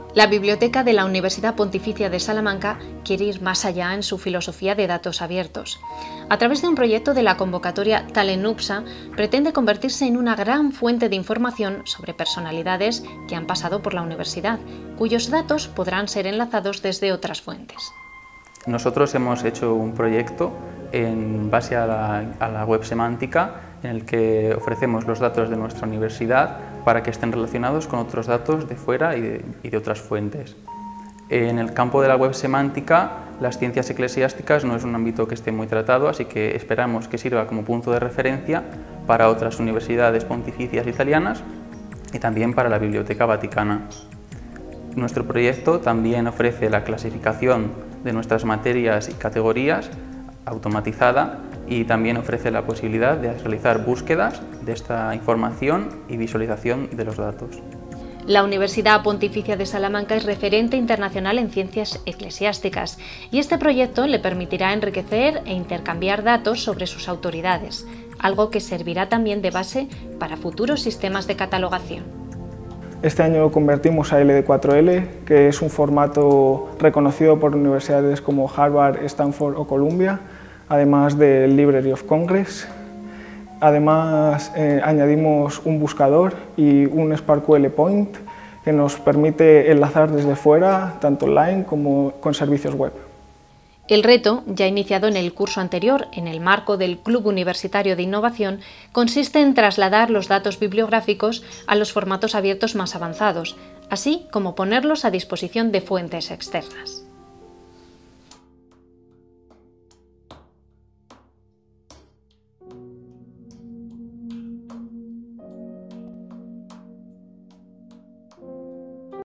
La Biblioteca de la Universidad Pontificia de Salamanca quiere ir más allá en su filosofía de datos abiertos. A través de un proyecto de la convocatoria Talenupsa, pretende convertirse en una gran fuente de información sobre personalidades que han pasado por la universidad, cuyos datos podrán ser enlazados desde otras fuentes. Nosotros hemos hecho un proyecto en base a la web semántica, en el que ofrecemos los datos de nuestra universidad para que estén relacionados con otros datos de fuera y de otras fuentes. En el campo de la web semántica, las ciencias eclesiásticas no es un ámbito que esté muy tratado, así que esperamos que sirva como punto de referencia para otras universidades pontificias italianas y también para la Biblioteca Vaticana. Nuestro proyecto también ofrece la clasificación de nuestras materias y categorías automatizada y también ofrece la posibilidad de realizar búsquedas de esta información y visualización de los datos. La Universidad Pontificia de Salamanca es referente internacional en ciencias eclesiásticas y este proyecto le permitirá enriquecer e intercambiar datos sobre sus autoridades, algo que servirá también de base para futuros sistemas de catalogación. Este año lo convertimos a LD4L, que es un formato reconocido por universidades como Harvard, Stanford o Columbia, además del Library of Congress. Además, añadimos un buscador y un SparkQL Point que nos permite enlazar desde fuera, tanto online como con servicios web. El reto, ya iniciado en el curso anterior en el marco del Club Universitario de Innovación, consiste en trasladar los datos bibliográficos a los formatos abiertos más avanzados, así como ponerlos a disposición de fuentes externas.